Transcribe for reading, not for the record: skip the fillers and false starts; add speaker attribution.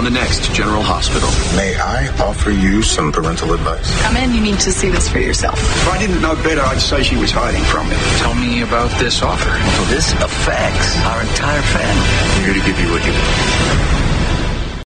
Speaker 1: the next General Hospital.
Speaker 2: May I offer you some parental advice?
Speaker 3: Come in, you need to see this for yourself.
Speaker 4: If I didn't know better, I'd say she was hiding from me.
Speaker 1: Tell me about this offer.
Speaker 5: This affects our entire family.
Speaker 2: I'm here to give you what you want.